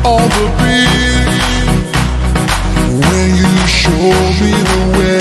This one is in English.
all the beat when you show me the way.